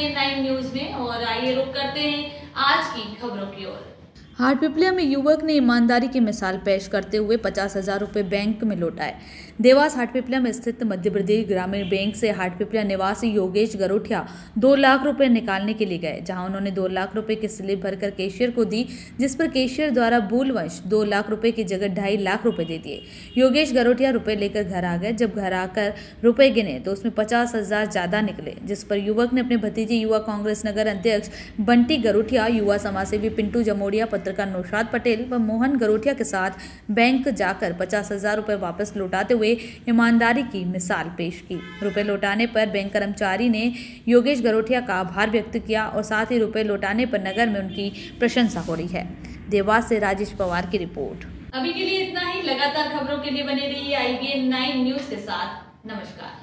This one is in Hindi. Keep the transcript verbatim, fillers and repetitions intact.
एन नाइन न्यूज में और आइए रुक करते हैं आज की खबरों की ओर। हाटपिपलिया में युवक ने ईमानदारी की मिसाल पेश करते हुए पचास हजार रुपये बैंक में लौटाए। देवास हाटपिपलिया में स्थित मध्य प्रदेश ग्रामीण बैंक से हाटपिपलिया निवासी योगेश गरोठिया दो लाख रुपए निकालने के लिए गए, जहां उन्होंने दो लाख रुपए की स्लिप भरकर कैशियर को दी, जिस पर कैशियर द्वारा भूलवश दो लाख रुपए की जगह ढाई लाख रुपए दे दिए। योगेश गरोठिया रुपए लेकर घर आ गए। जब घर आकर रुपए गिने तो उसमें पचास हजार ज्यादा निकले, जिस पर युवक ने अपने भतीजे युवा कांग्रेस नगर अध्यक्ष बंटी गरोठिया, युवा समाजसेवी पिंटू जमोडिया, पत्रकार नौशाद पटेल व मोहन गरोठिया के साथ बैंक जाकर पचास हजार रुपए वापस लौटाते हुए ईमानदारी की मिसाल पेश की। रुपए लौटाने पर बैंक कर्मचारी ने योगेश गरोठिया का आभार व्यक्त किया और साथ ही रुपए लौटाने पर नगर में उनकी प्रशंसा हो रही है। देवास से राजेश पवार की रिपोर्ट। अभी के लिए इतना ही। लगातार खबरों के लिए बने रहिए I B N nine news के साथ। नमस्कार।